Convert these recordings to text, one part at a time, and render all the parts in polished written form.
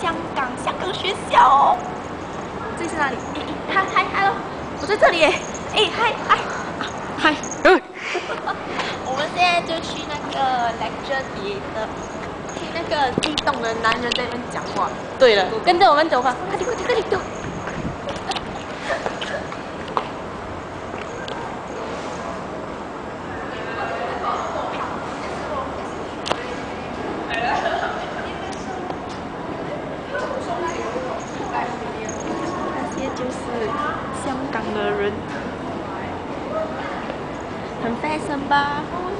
香港学校哦。这里是哪里？嗨，我在这里耶！嗨。我们现在就去那个 lecture theater， 听那个激动的男人在那边讲话。对了，跟着我们走吧，快点走！这些就是香港的人，很 fashion 吧？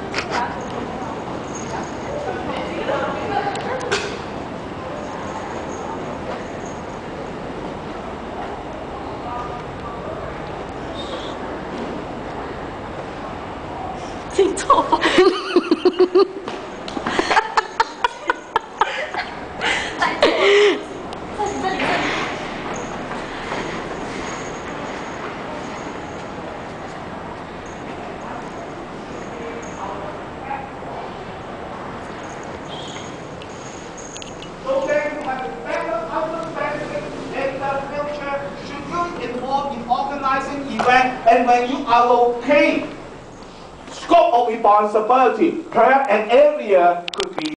听错。 Event, and when you allocate scope of responsibility, perhaps an area could be